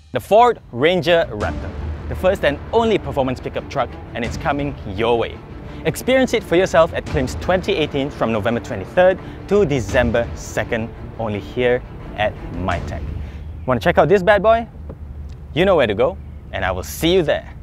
The Ford Ranger Raptor, the first and only performance pickup truck, and it's coming your way. Experience it for yourself at KLIMS 2018 from November 23rd to December 2nd, only here at MyTech. Want to check out this bad boy? You know where to go, and I will see you there.